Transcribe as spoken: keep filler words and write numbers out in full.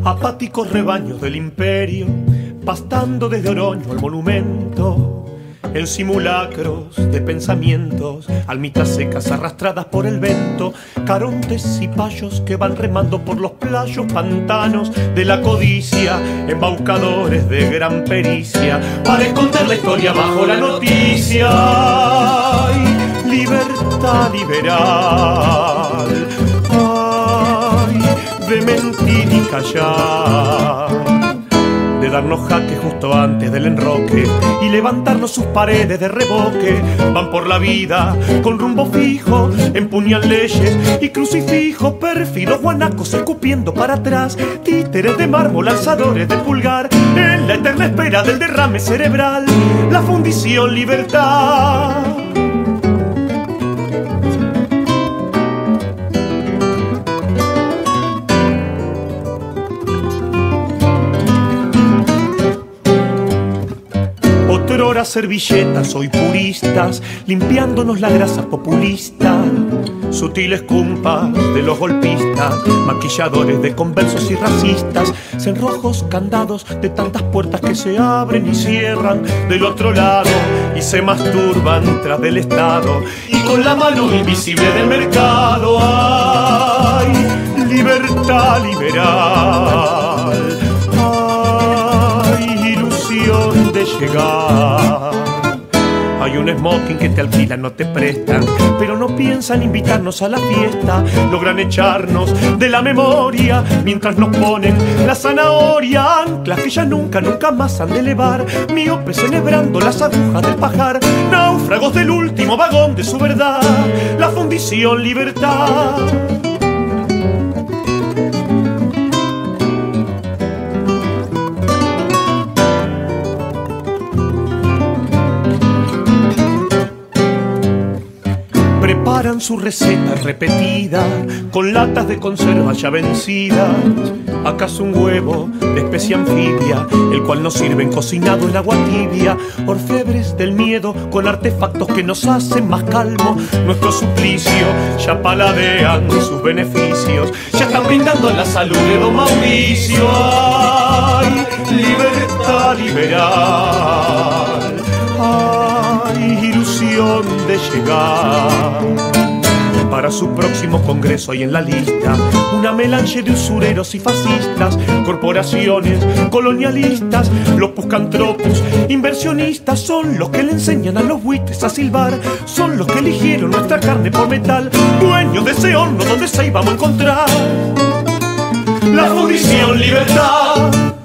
apáticos rebaños del imperio, pastando desde Oroño al monumento, en simulacros de pensamientos, almitas secas arrastradas por el vento, carontes y payos que van remando por los playos pantanos de la codicia, embaucadores de gran pericia, para esconder la historia bajo la noticia. Ay, libertad liberal, ay, de mentir y callar, de darnos jaque justo antes del enroque y levantarnos sus paredes de reboque. Van por la vida con rumbo fijo, empuñan leyes y crucifijos, pérfidos guanacos escupiendo para atrás, títeres de mármol, alzadores de pulgar, en la eterna espera del derrame cerebral, la fundición libertad. Otrora servilletas, hoy puristas, limpiándonos la grasa populista, sutiles cumpas de los golpistas, maquilladores de conversos y racistas, cerrojos candados de tantas puertas que se abren y cierran del otro lado y se masturban tras del Estado y con la mano invisible del mercado. ¡Ay, libertad liberal! ¡Ay, ilusión de llegar! Hay un smoking que te alquilan, no te prestan, pero no piensan invitarnos a la fiesta. Logran echarnos de la memoria mientras nos ponen la zanahoria, anclas que ya nunca, nunca más han de elevar, miopes enhebrando las agujas del pajar, náufragos del último vagón de su verdad, la fundición libertad. Preparan su receta repetida con latas de conserva ya vencidas, acaso un huevo de especie anfibia, el cual nos sirven cocinado en agua tibia, orfebres del miedo con artefactos que nos hacen más calmo nuestro suplicio, ya paladean sus beneficios, ya están brindando la salud de don Mauricio. ¡Ay, libertad liberal! ¡Ay, ilusión de llegar! Para su próximo congreso hay en la lista una melange de usureros y fascistas, corporaciones colonialistas, lopus cantropus, inversionistas, son los que le enseñan a los buitres a silbar, son los que eligieron nuestra carne por metal, dueños de ese horno donde se íbamos a encontrar la fundición libertad.